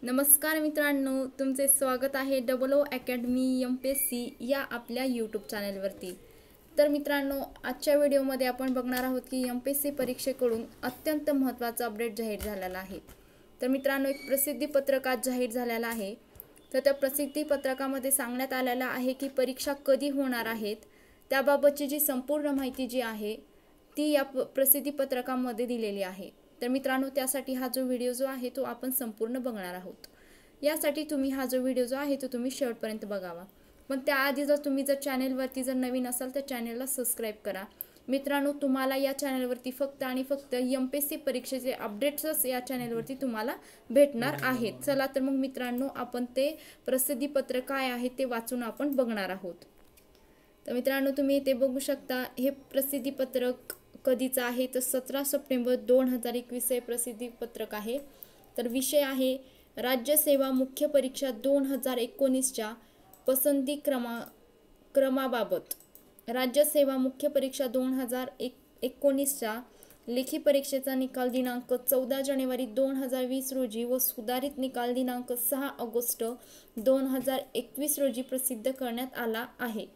नमस्कार मित्रांनो, तुमचे स्वागत आहे डबल ओ अकॅडमी MPSC या आपल्या यूट्यूब चॅनलवरती। तर मित्रांनो, आजच्या व्हिडिओमध्ये आपण बघणार आहोत की MPSC परीक्षेकडून अत्यंत महत्त्वाचा अपडेट जाहीर झालेला आहे। तर मित्रांनो, एक प्रसिद्धी पत्रक आज जाहीर झालेला आहे। तर त्या प्रसिद्धी पत्रकामध्ये सांगण्यात आलेलं आहे की परीक्षा कधी होणार आहेत, त्याबाबतची जी संपूर्ण माहिती जी आहे ती या प्रसिद्धी पत्रकामध्ये दिलेली आहे। तर मित्रांनो, त्यासाठी हा जो व्हिडिओ जो आहे तो आपण संपूर्ण बघणार आहोत। यासाठी तुम्ही हा जो व्हिडिओ जो आहे तो तुम्ही शेवटपर्यंत बघावा। पण त्याआधी जर तुम्ही चॅनलवरती नवीन असाल तर चॅनलला सबस्क्राइब करा। मित्रांनो, तुम्हाला या चॅनलवरती फक्त आणि फक्त MPSC परीक्षेचे अपडेट्सच या चॅनलवरती तुम्हाला भेटणार आहेत। चला तर मग मित्रांनो, आपण ते प्रसिद्धी पत्रक काय आहे ते वाचून आपण बघणार आहोत। तर मित्रांनो, तुम्ही इथे बघू शकता, हे प्रसिद्धी पत्रक कधीचं आहे तर 17 सप्टेंबर 2021 हे प्रसिद्धी पत्रक आहे। तर विषय आहे राज्यसेवा मुख्य परीक्षा 2019च्या पसंती क्रमाबाबत। राज्यसेवा मुख्य परीक्षा 2019च्या लेखी परीक्षेचा निकाल दिनांक 14 जानेवारी 2020 रोजी व सुधारित निकाल दिनांक 6 ऑगस्ट 2021 रोजी प्रसिद्ध करण्यात आला आहे।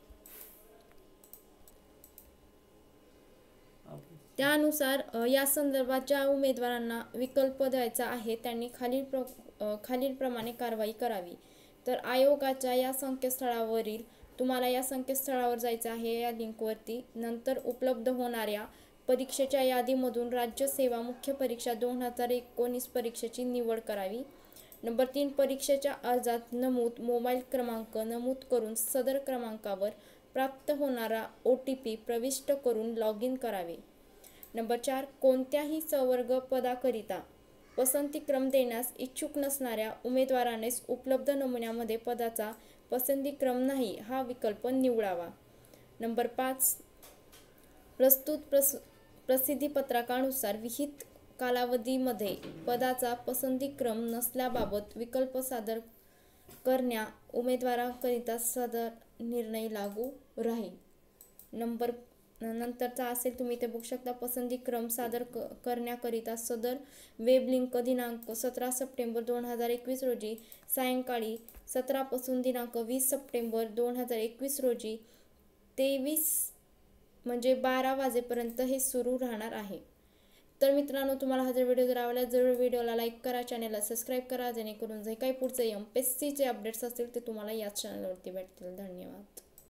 त्यानुसार या संदर्भात ज्या उमेदवारांना विकल्प द्यायचा आहे त्यांनी खालीलप्रमाणे कारवाई करावी। तर आयोगाच्या या संकेतस्थळावरील तुम्हाला या संकेतस्थळावर जायचं आहे, या लिंकवरती। नंतर उपलब्ध होणाऱ्या परीक्षेच्या यादीमधून राज्यसेवा मुख्य परीक्षा 2019 परीक्षेची निवड करावी। नंबर 3, परीक्षेच्या अर्जात मोबाईल क्रमांक नमूद करून सदर क्रमांकावर प्राप्त होणारा OTP प्रविष्ट करून लॉग इन करावे। नंबर 4, कोणत्याही संवर्ग पदाकरिता पसंतीक्रम देण्यास इच्छुक नसणाऱ्या उमेदवारानेच उपलब्ध नमुन्यामध्ये पदाचा पसंतीक्रम नाही हा विकल्प निवडावा। नंबर 5, प्रस्तुत प्रसिद्धी पत्रकानुसार विहित कालावधीमध्ये पदाचा पसंतीक्रम नसल्याबाबत विकल्प सादर करण्या उमेदवाराकरिता सदर निर्णय लागू राहील। नंतरचा असेल, तुम्ही इथे बघू शकता, पसंतीक्रम सादर करण्याकरिता सदर वेब लिंक दिनांक 17 सप्टेंबर 2021 रोजी सायंकाळी 17 पासून दिनांक 20 सप्टेंबर 2021 रोजी 23 म्हणजे 12 वाजेपर्यंत हे सुरू राहणार आहे। तर मित्रांनो, तुम्हाला हा व्हिडिओ जर आवडला जरूर व्हिडिओला लाईक करा, चॅनलला सबस्क्राइब करा, जेणेकरून जे काही पुढचे MPSCचे अपडेट्स असतील ते तुम्हाला याच चॅनलवरती भेटतील। धन्यवाद।